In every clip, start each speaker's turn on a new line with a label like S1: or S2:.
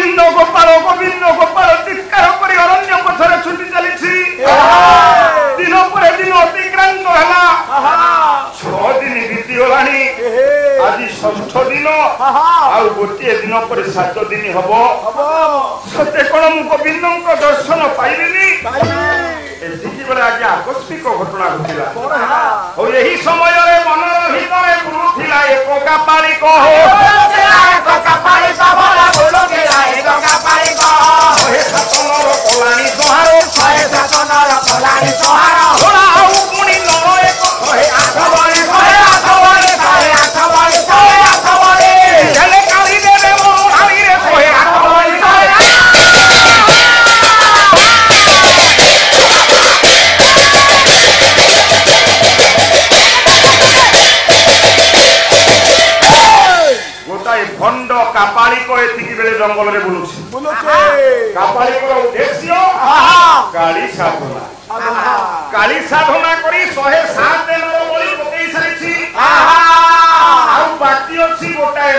S1: गोविंद गोपाल चित्कार कर अरण्य पथर छुटी चली दिन पर दिन अतिक्रांत है 6 दिन बीतीगला आज 6ठ दिन आ गोटे दिन पर 7 दिन हम सत्य कौन मु गोविंद दर्शन पाइबी एतिकी बेले आज आकस्मिक घटना घटिला और यही समय मनर भितर बुलुला एक कापाली भंड कापालिक एतिकी बेले जंगल में बुलुछि कापालिक उद्देश्य काली साधना करी 107 नरबली पकई सारिछि बाकी अच्छी गोटाए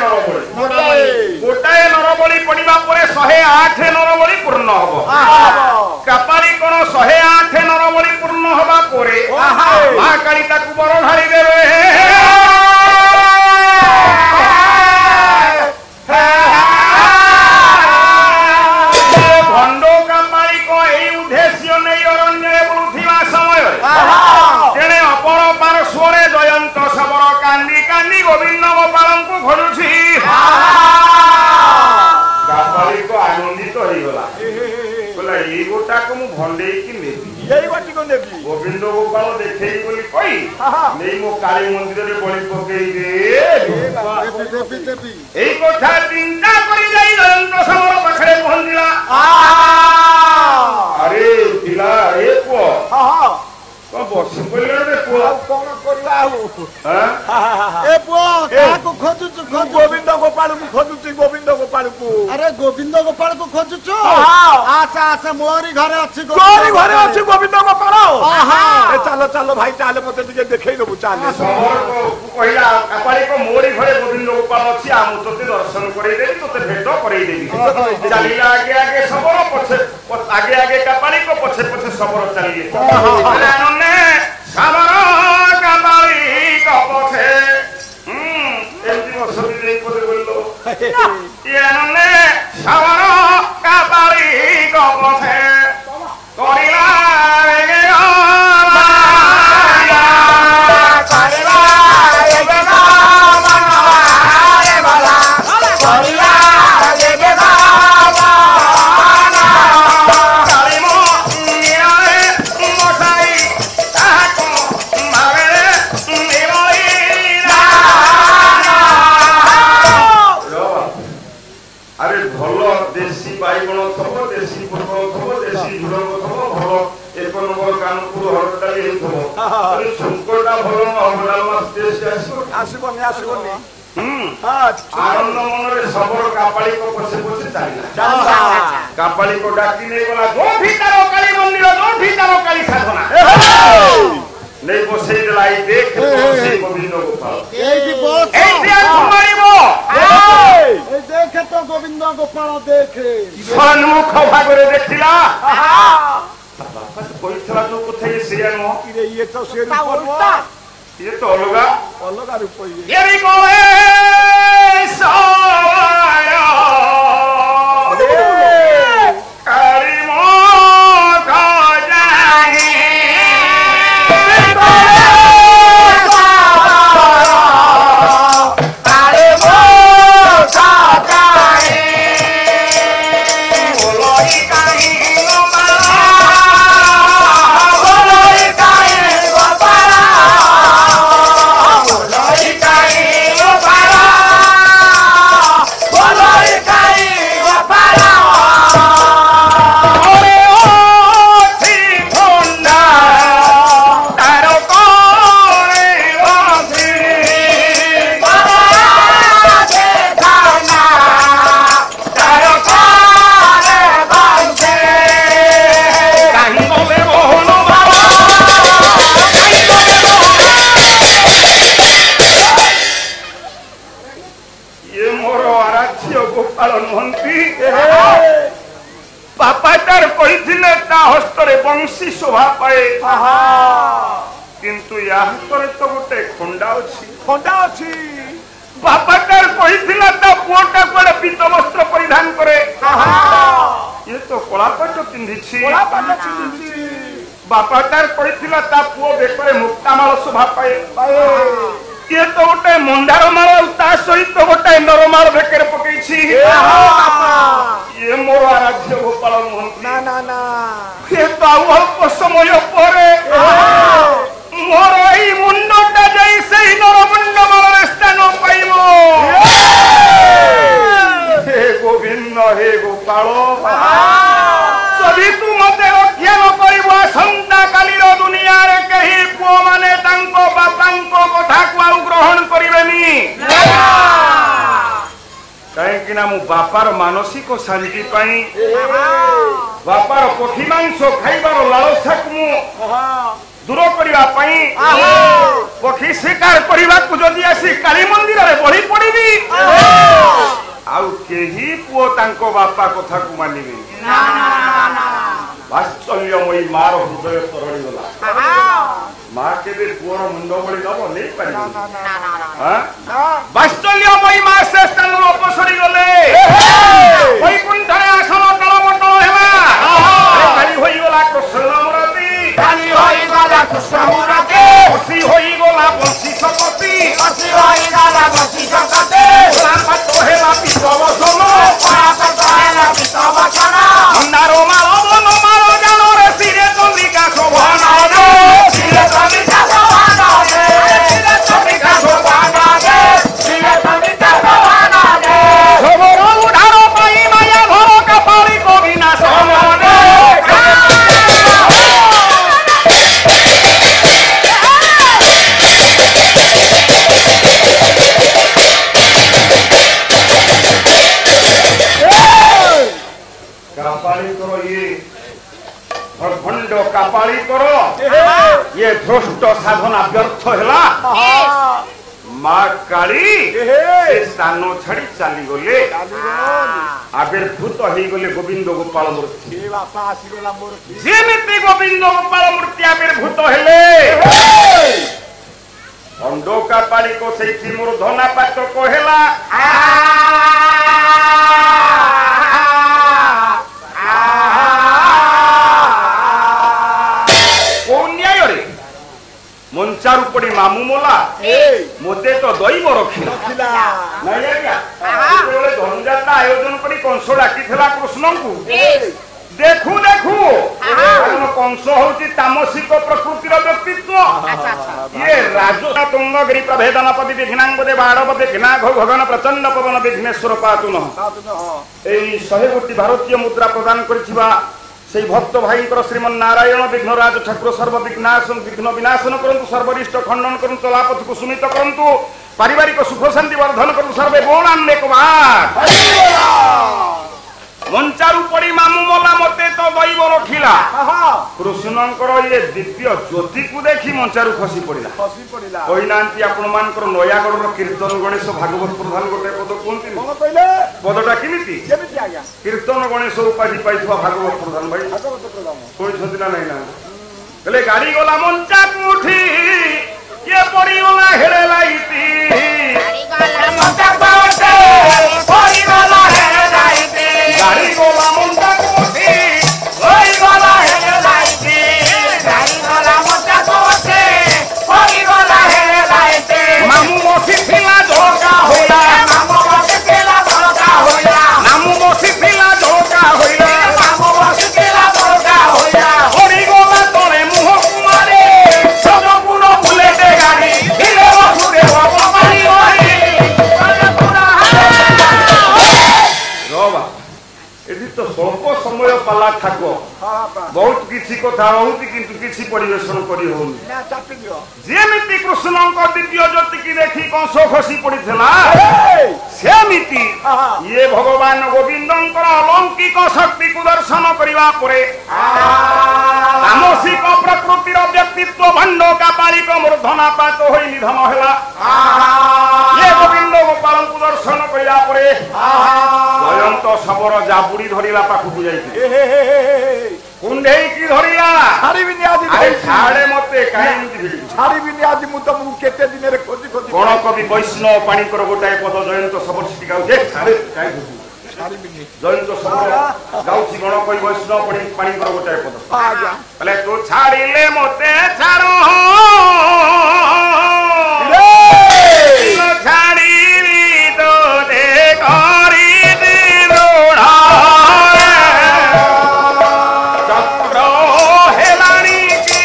S1: नरबली पड़िबा परे 108 नरबली पूर्ण हबो कापालिक 108 नरबली पूर्ण हबा परे मां काली ताकु बर ढाली देबे गोविंद गोपाल को खोलुछि कापालिक आनंदित होइगला बोला ई गोटा को मु भंडे की नेबी एई गोटी को नेबी गोविंद गोपाल देखै बोली कहि नै मो काली मंदिर रे बलि पकई दे देबी एई कोठा चिंता करि जाई जयंत समर पखरे पहुंचिला अरे दिला ए को तो बस पहिले रे को कोन करबा हो
S2: ए पो काको खोजुछु
S1: गोविंद गोपाल को खोजुछु गोविंद गोपाल को
S2: अरे गोविंद गोपाल को खोजुछु आशा आशा मोरी घरे अछि
S1: गोविंद गोपाल
S2: ए
S1: चलो चलो भाई चल मते तुझे देखै दबु चल समर को कहिला कापाली को मोरी घरे गोविंद गोपाल अछि आ मु तते दर्शन करै देबी तते भेट करै देबी चलिला आगे आगे समर पछे आगे आगे कापाली को पछे पछे समर चलिए सामर कापाली को पछे एमती मसबी नहीं पते बोललो ये नन्ने सामर कापाली को पछे करिला रे आनंद मन रे सबरो कापाली को पछे पछे चलिला कापाली को डाकी नै गला जो भीतर काली मंदिर जो भीतर काली साधना नै बसै देलाई देख बसै गोविंद गोपाल
S2: एई बस
S1: एई मारिबो
S2: ए देख तो गोविंद गोपाल देख
S1: सन्मुख भागरे देखिला कोई थला तो कथै सिया न ये तो से रूप ये तो अलगा रूप ये भी कोए सोया काली मो का जाही काली मो का जाही बोलोई काहे गोपाल नुहंती बापा तार कही ता हस्तरे बंशी शोभा पाए किंतु या हस्तरे तो गोटे खंडा अच्छी बापा तार कही ता पुओटा कुआडे पीत वस्त्र परिधान करे ये तो कला पट पिंधि बापा तार कही ता पुओ बेकरे मुक्तामाल शोभा पाए ये तो गोटे मंदार माल ता सहित गोटे नरमाल बेकर पकई ये मोर आराध्य गोपाल ना ना ना ये तो अल्प समय पर मोर ई मुंडटा जाई सही नरमुंड माल स्थान पाइबो हे गोविंद हे गोपाल सभी तू मते रक्षा न करिबो संता कालीर दुनिया रे कही पुओ माने तांको बापांको कथा को ग्रहण करिबेनी कहीं ना मु बापार मानसिक शांति पाई बापार पक्षी मांस खाइबार लालसा को दूर करने पक्षी शिकार करने को जदि आसी काली मंदिर रे बड़ी पड़ी आउ केही पुओ तांको बापा कथा को मानिबे वात्सल्यमयी मार हृदय तरड़ी गला माँ के पुओर मुंड बड़ी दब नहीं पार वात्सल्यमयी माँ से स्थान अपसरी गले वैकुंठरे आसन टलमटल हेला खाली होई गला कृष्णमूर्ति खुशी होई गला बंशी सकती हेला पितवचन नारो मारो बन मारो जानो रे सिरे चंद्रिका शोभन रे सिरे चंद्रिका शोभन रे सिरे चंद्रिका शोभन रे सिरे चंद्रिका शोभन रे शोभर उधारो पाई माया घर कपाली को विनाश रे भंड कापाली करो ये दुष्ट साधना व्यर्थ है माँ काली स्थान छाड़ी चली गले आविर्भूत हो गले गोविंद गोपाल मूर्ति जेमिति गोविंद गोपाल मूर्ति आविर्भूत हेले भंड कापाली को से मोर धना पात्र कहला मंचारू पड़ी मामू मोला मोते तो दैव रखिला नहीं आज्ञा धनजात्रा आयोजन करी कंस डाकी कृष्ण को देखू देखू कंस हूँ तामसिक प्रकृतिर व्यक्तित्व ये राजो तुंगगिरी प्रभेदनपति विघ्नांगदे बाड़पदे घृणाघ भगन प्रचंड पवन विघ्नेश्वर पातुन 100 कोटी भारतीय मुद्रा प्रदान करिथिबा से भक्त भाई श्रीमन नारायण विघ्नराज ठाकुर सर्व विघ्न विनाशन करंतु सर्वरिष्ट खंडन करंतु चलापथ कुसुमित करंतु पारिवारिक सुख शांति वर्धन करंतु सर्वे बोलान एक बार मंचारू पड़ी मामू मोला मते तो दैव रखिला कृष्णंकर ये दिव्य ज्योति को देखी मंचारू खसी पड़िला कही नांती आपण मानकर नयागढ़ कीर्तन गणेश भागवत प्रधान गोटे पद कहते पदटा किमिति कीर्तन गणेश उपाधि पाइथवा भागवत प्रधान भाई कोई ना नहीं ना कहले गाड़ी गला मंचा उठी ये पड़ी गला हेले लाइती गाड़ी गला मंचा उठी पड़ी गला हेले लाइती गाड़ी गला मंचा उठी पड़ी गला हेले लाइती गाड़ी गला मंचा उठी पड़ी गला हेले लाइती मामू मोसी फिला धोका होला मामू मोसी फिला धोका होला मामू मोसी फिला धोका होला मामू मोसी फिला धोका होला पड़ी गला तोरे मुह कुमारे सब गुण भूलेते गाड़ी हिले बसुरे बाबारी होई पूरा रोबा एदि तो स्वल्प समय पाला ठाको बहुत किसी कथा होती किंतु किसी परिवेशन करी होनी जेमिति कृष्णंक दिव्य ज्योति की देखी कंस खसी पड़ीला सेमिति ये भगवान गोविंदंकर अलौकिक शक्ति को दर्शन करने परे तामसिक प्रकृतिर व्यक्तित्व भंड कापालिक मूर्धनापात हो निधन है ଗୋବିନ୍ଦ ଗୋପାଳଙ୍କୁ ଦର୍ଶନ କରିବା ପରେ ଜୟନ୍ତ ଶବର ଜାବୁଡି ଧରିଲା ପାଖକୁ ଯାଇଥିଲେ କୁଣ୍ଢେଇକି ଧରିଲା
S2: ଛାଡ଼ିବିନି ଆଜି
S1: ଛାଡେ ମତେ କାହିଁକି
S2: ଛାଡ଼ିବିନି ଆଜି ମୁଁ ତମକୁ କେତେ ଦିନରେ ଖୋଜି ଖୋଜି
S1: ଗଣକବି ବୈଷ୍ଣବ ପାଣିଙ୍କର ଗୋଟାଏ ପଦ ଜୟନ୍ତ ଶବର ସେଠି ଗାଉଛି
S2: ଛାଡ଼ିବିନି
S1: ଜୟନ୍ତ ଶବର ଗାଉଛି ଗଣକବି ବୈଷ୍ଣବ ପାଣିଙ୍କର ଗୋଟାଏ ପଦ
S2: ଆଜ୍ଞା
S1: ହେଲେ ତୁ ଛାଡ଼ିଲେ ମତେ ଛାଡ଼ ଛାଡ଼ିବି ତୋତେ କରିବି ଋଣ ଚକ୍ର ହେଲାଣି କି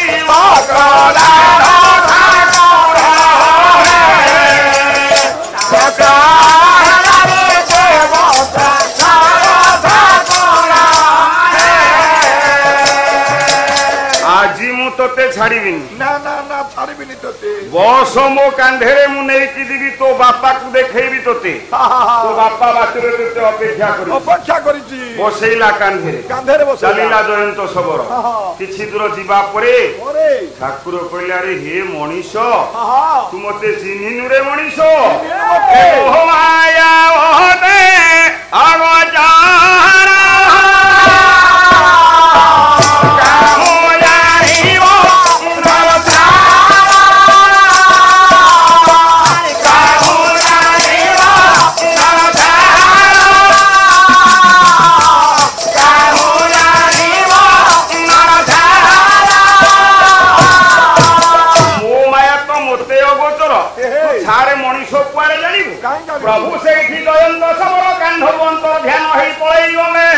S1: ଆଜି ମୁଁ ତୋତେ ଛାଡ଼ିବିନି
S2: ନା ନା ନା ଛାଡ଼ିବିନି ତୋତେ
S1: ବସ ମୋ କାନ୍ଧରେ ମୁଁ ନେଇକି ଯିବି ତୋ ବାପାକୁ ଦେଖେଇବି ତୋତେ ତୋ ବାପା ବାଟରେ ତୋତେ
S2: ଅପେକ୍ଷା କରିଛି
S1: ବସେଇଲା କାନ୍ଧରେ ଚାଲିଲା ଜୟନ୍ତ ଶବର କିଛି ଦୂର ଯିବା ପରେ ଠାକୁର କହିଲେ ଆରେ ହେ ମଣିଷ ତୁ ମତେ ଚିହ୍ନିନୁ ରେ ମଣିଷ प्रभु से जयंत शबर कांधरू अंतर ध्यान हो पलि गले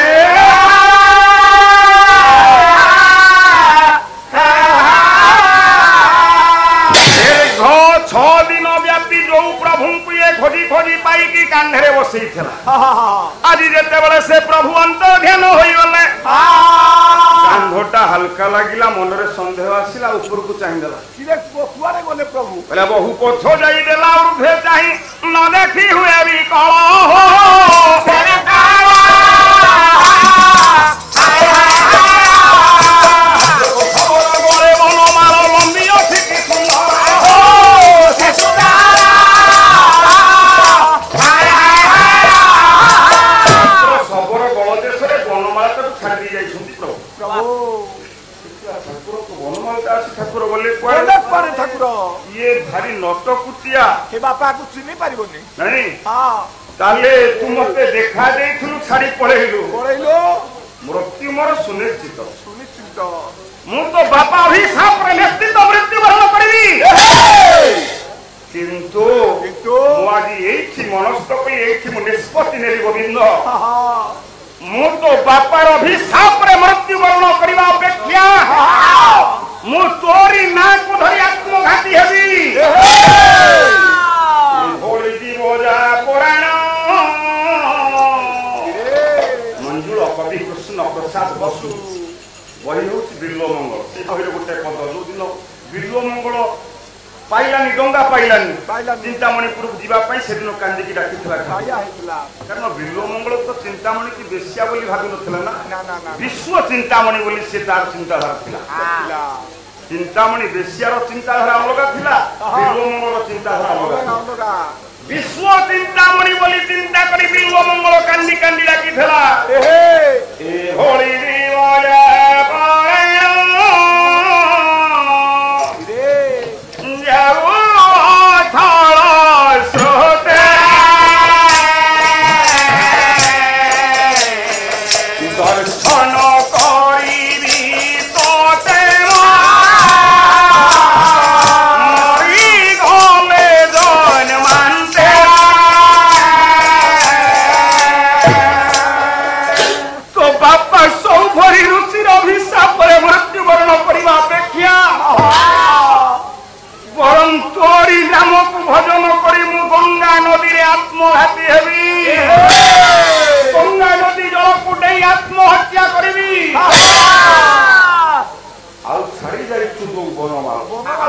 S1: दीर्घ 6 दिन व्यापी जो प्रभु को ये खोजी खोजी पाई कांधे बसई आज जिते से प्रभु अंतर ध्यान हो गले कांधटा हल्का लगिला मन रे संदेह आसिला ऊपर को चाहिदेला
S2: कुआरे गले प्रभु
S1: बोले बहु पछ जाइदेला ऊर्ध्वे चाहि न देखी हुए भी कल बनमाल लंबी अच्छी कि शबर गल देश बनमाल तो छाड़ी जाइछन्ति प्रभु ठाकुर गले
S2: ठाकुर
S1: ये भारी नटकुटिया
S2: हे बापा को चिन्ह पारिबोनी
S1: नहीं ताले तू मते देखा देइथुनु छाड़ी पळेइलु मृत्यु मोर सुनिश्चित मु तो बापा अभिशाप रे निश्चित मृत्यु वरण करबी किंतु मु आज एठी मनस्थ कई एठी मु निष्पत्ति नेली गोविंद मु तो बापार अभिशाप रे मृत्यु वरण करबा अपेक्षा मु तोरी ना को धरि आत्मघाती हेबी होली जीवजा पुराण मंजुल कवि कृष्ण प्रसाद बसु वही हूँ बिल्व मंगल से बही गोटे पद जो दिन बिल्व मंगल पाइलानी डंगा पाइलानी चिंतामणिपुर को जावाई से दिन कांदिकी डाकी कारण बिल्व मंगल तो चिंतामणि की बेश्या बोली भावी ना विश्व चिंतामणि बोली से तार चिंताधारा थिला चिंतामणि बेश्यार चिंताधारा अलग थिला बिल्व मंगल चिंताधारा अलग विश्व चिंतामणि बोली चिंता करी बिल्व मंगल कांदी कांदी डाकी थिला ए होली जीवजा भजन करी मु गंगा नदी रे आत्मघाती हेबी गंगा नदी जल कुटे आत्महत्या करबी आउ छाड़ी जाइछु तो बनमाल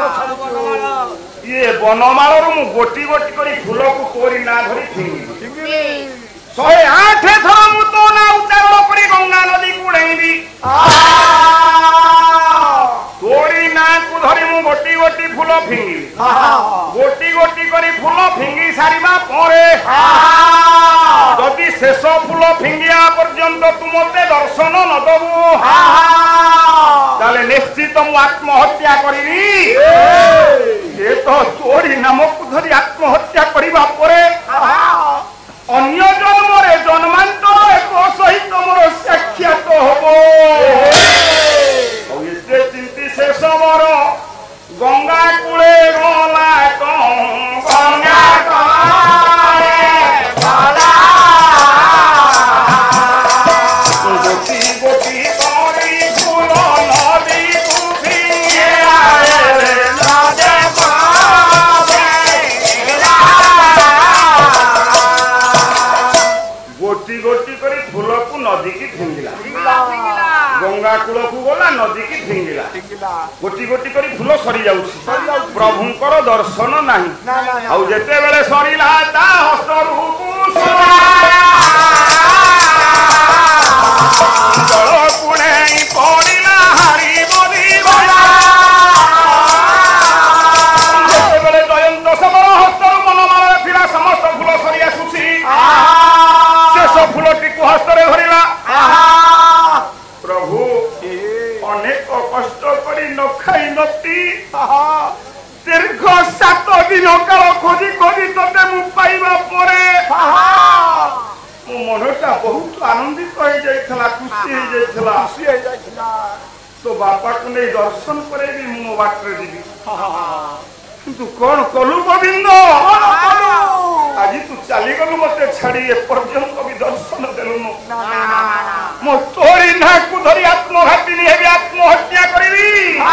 S1: ये बनमाल रो मु गोटी गोटी करी फूल को तोरी ना धरी फिंगी 108 थर मु तो ना उच्चारण करी गंगा नदी कुड़ेबी तोरी ना को धरी मु गोटी गोटी फूल फिंगी गोटी गोटी करी फूल फिंगी सारिबा भिंगिया पर्यंत तू मते दर्शन न दबु ताले निश्चित मु आत्महत्या करिबी ये तो तोरी नामक धरी आत्महत्या करिबा परे अन्य जन्मरे जन्मांतर एक सहित मोर साक्षात होबो एते चिंती से समर गंगा कूले गला गंगा कूले गला गोटी गोटी करी फूल नदी कुफी नदे गोटी गोटी करी फूल को नदी की फिंगिला गंगा कूल को गला नदी की फिंगिला गोटी गोटी करी फूल सरी जाउछि प्रभुंकर दर्शन नाही आउ जेते बेले सरीला ता हस्तरू जल पुणे पड़िला हारी बदी जेते बेले जयंत समर हस्तरू मनमाल फिरा समस्त फूल सरी आसुछि शेष फूलटी को हस्तरे धरिला प्रभु अनेक कष्ट करी न खाई नती दीर्घ 7 दिन काल खोजी खोजी तते मु पाइबा परे मो मनटा बहुत आनंदित हो जाइथला खुशी हो जाइथला तो बापा को नहीं दर्शन करे भी मो बाटरे दिबी तू कौन कलु गोविंद आज तू चली गलु मते छाड़ी ए पर्यंत भी दर्शन देलुनु मो तोरी ना को धरी आत्मघाती नि हेबी आत्महत्या करिवी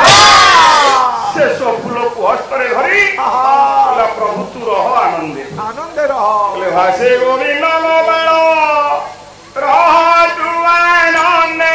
S1: शेष फूल को हस्तरे धरी बोला प्रभु तू रह आनंदे रह बोले भासे गोविंद गोपाल रह तू आनंदे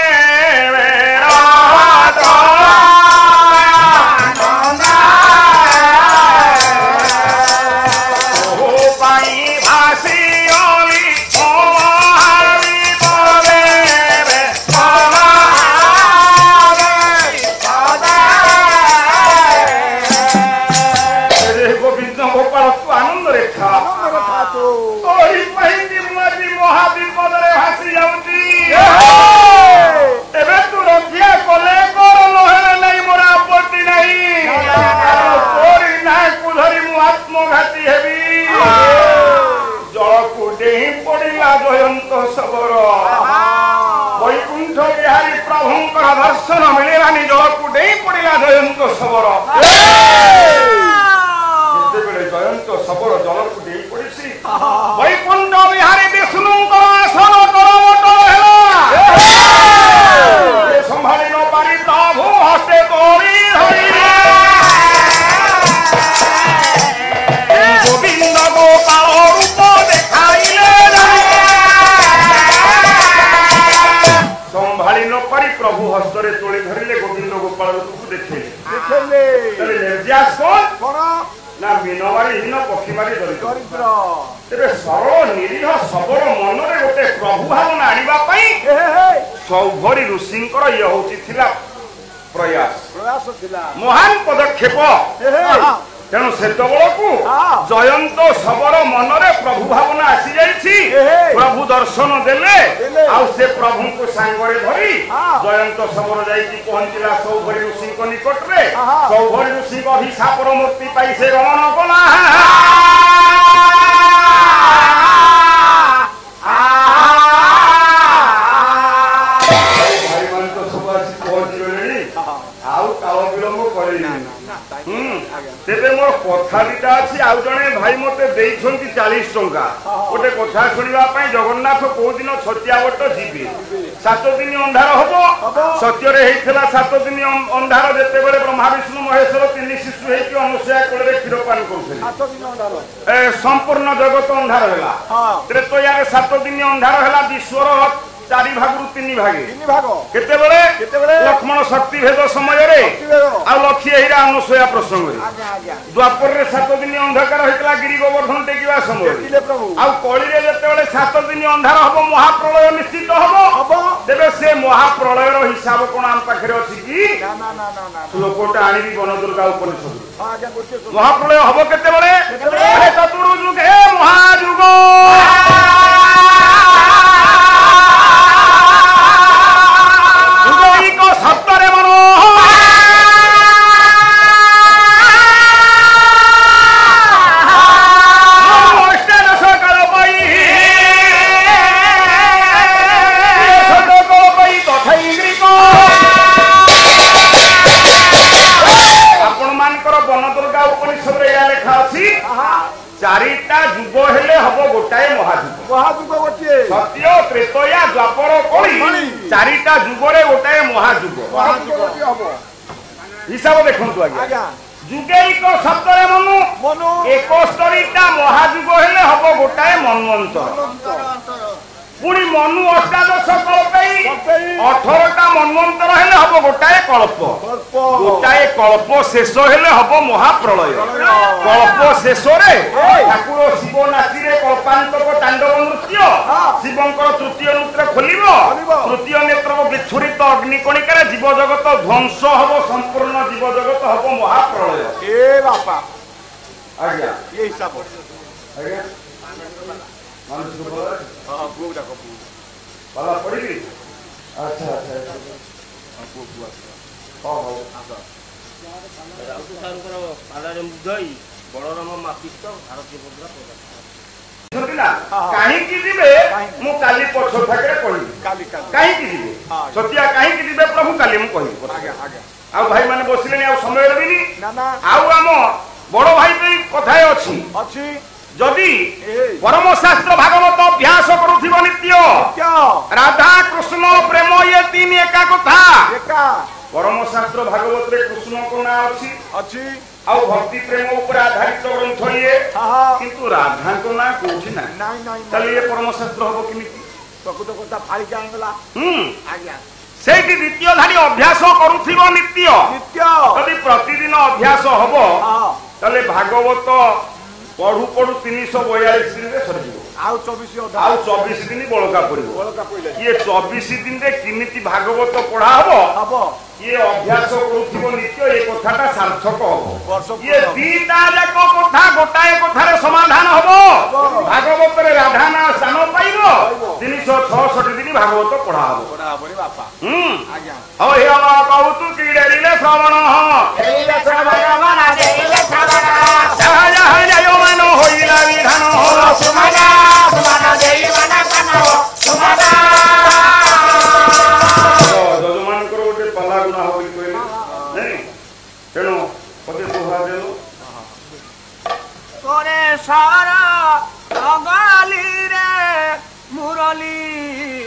S1: दर्शन मिलेलानी जल को डेई पड़िला जयंत सबर जयंत सबर जल को डेई पड़िसी वैकुंठ बिहारी विष्णु आसन तलमटल हेला संभाली न पारी प्रभु हस्ते तोड़ी धरी गोविंद गोपाल रूप देखाइले संभाली न पारी प्रभु हस्तरे तोड़ी धरिले गोविंद गोपाल रूप को देखैले निर्जास कोन ना मिनवारी हिन पक्षी मारी दरिद्र तेरे सरल निरीह सबर मनरे गोटे प्रभु भावना आनिबा पई सौभरी ऋषिंकर ये होची थिला प्रयास थिला महान पदक्षेप तेणु सेतबेलकू जयंत सबर मनरे प्रभु भावना आसी जाइछि प्रभु दर्शन देले आउ से प्रभु को सांगरे धरी जयंत सबर जाइछि पहुंचिला सौभरी ऋषि को निकट रे सौभरी ऋषि को अभिशापर मूर्ति पाई से गमन कला भाई मान तो सब आसी पहुंच गले आउ काल विलंब करेनी तेरे मोर कथा दिटा अछि आउ जणे भाई मते देइछंती 40 टंका ओटे कथा सुनिबा पई जगन्नाथ को दिन छतियावट जीबी 7 दिन अंधार हबो सत्य रे हेइथला 7 दिन अंधार जेते बेले ब्रह्मा विष्णु महेश्वर तीन शिशु हेकि अनुसया कोले क्षीरपान करथले 7 दिन अंधार संपूर्ण जगत अंधार होला त्रेतया रे 7 दिन अंधार होला विश्वर 4 भागरु 3 भाग केते बेले लक्ष्मण शक्ति भेद समय रे आ लक्ष्य हीरा अनुसया प्रसंग रे द्वापर रे 7 दिन अंधकार हेतला गिरि गोवर्धन टेकिवा समय आ कळी रे जेते बेले 7 दिन अंधार हबो महाप्रलय निश्चित हबो देबे से महाप्रलय रो हिसाब कोन आम पाखरे अछि कि ना लोकोटा आनिबी वन दुर्गा उपनिषद महाप्रलय हबो केते बेले चतुर्युग हे महायुग कली चारिटा जुगरे गोटाए महाजुग हिसाब देखंतु आज्ञा जुगैक शब्दरे मनु 71टा महाजुग हेले हबो गोटाए मनवंतर पुणी मनु 18 कल्प 18टा मनवंतर हेले हबो गोटाए कल्प गोटाए कल्प शेष हेले हबो महाप्रलय कल्प शेष रे ठाकुर शिव नाची रे कल्पांतक तांडव नृत्य शिवंकर तृतीय नेत्र खोलिबो तृतीय नेत्र विच्छुरित अग्निकणिका रे जीव जगत ध्वंस हबो संपूर्ण जीव जगत हबो महाप्रलय
S2: ए बापा
S1: आज्ञा
S2: ये हिसाब
S1: आज्ञा मानसिक बोल
S2: हां बुक देखो
S1: भला पड़ी अच्छा अच्छा
S2: बुक बुक
S1: हां हां
S2: आसा
S3: राउत सारकर पालारे मुदई बड़राम मापित भारतीय मुद्रा
S1: सुनिला काहे की दिबे मु काली पछो थाके कहि
S2: काली
S1: काहे की दिबे सत्या काहे की दिबे प्रभु काली मु कहि
S2: आगे आगे
S1: आ भाई माने बसिलेनी आ समय रहबिनी
S2: ना ना
S1: आउ आम बड़ भाई पे कथाय अछि
S2: अछि
S1: जदि परम शास्त्र भागवत अभ्यास करूथिबो नित्य राधा कृष्ण प्रेम ये तीन एका कथा
S2: एका
S1: परम शास्त्र भागवत रे कृष्ण को ना अछि
S2: अछि
S1: आ भक्ति प्रेम ऊपर आधारित ग्रंथ ये किंतु राधा को ना कोठी ना
S2: नहीं नहीं
S1: तले ये परम शास्त्र हबो किमिति
S2: प्रकृत कथा फाड़ी के आंगला आज्ञा
S1: सेठी द्वितीय धारी अभ्यास करूथिबो नित्य यदि प्रतिदिन अभ्यास हबो तले भागवत पढ़ू पढ़ू 342 दिन रे सरजिवो
S2: आउ 24
S1: आउ 24 दिन बळका पड़िबो ये 24 दिन रे किमिति भागवत पढ़ा हबो ये अभ्यास करूथिबो नित्य ए कथाटा सार्थक हबो ये दीटा जाक कथा गोटाए कथारे समाधान हबो भागवत रे राधा ना स्थान पाइबो 366 दिन भागवत पढ़ा हबो
S2: रे बापा आज्ञा
S1: हो हे अमा कहू तू की डेरिले श्रवण हो
S4: देइले श्रवण मना देइले श्रवण
S1: जहा जहा जयो मन होइला विधान हो
S4: सुमना सुमना देइ मना कनो सुमना
S1: जजमान को गोटे पला गुना हो कहले नहीं तेणु पते सुहा देलो
S4: तोरे सारा अगाली रे मुरली